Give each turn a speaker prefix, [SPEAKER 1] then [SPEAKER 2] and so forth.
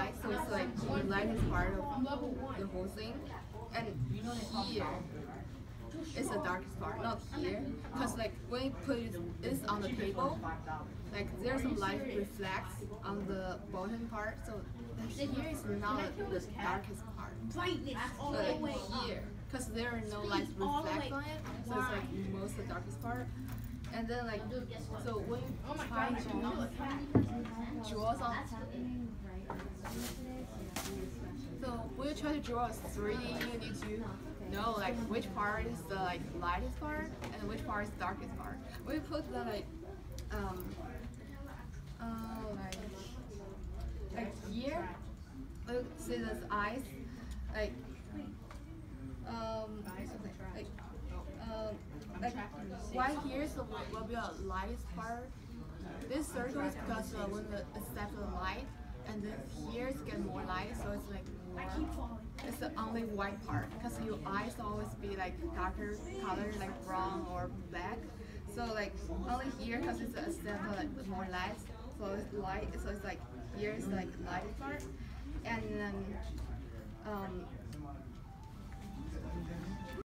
[SPEAKER 1] light, so it's like the light is part of the whole thing. And here is the darkest part, not here. Because like when you put this on the table, like there's some light reflects on the bottom part, so here is not the darkest part. But like here, because there are no light reflects on it, so it's like most the darkest part. And then like, so when you try to draw something, so when you try to draw a 3D, you need to know like which part is the like lightest part and which part is the darkest part. When you put the like here, look, see this eyes, like like right here is will be the lightest part. This circle is because when the step of the light, and then here it's get more light, so it's like more. It's the only white part because your eyes always be like darker color, like brown or black. So like only here because it's a step of like more light, so it's light. So it's like here is like the lightest part, and then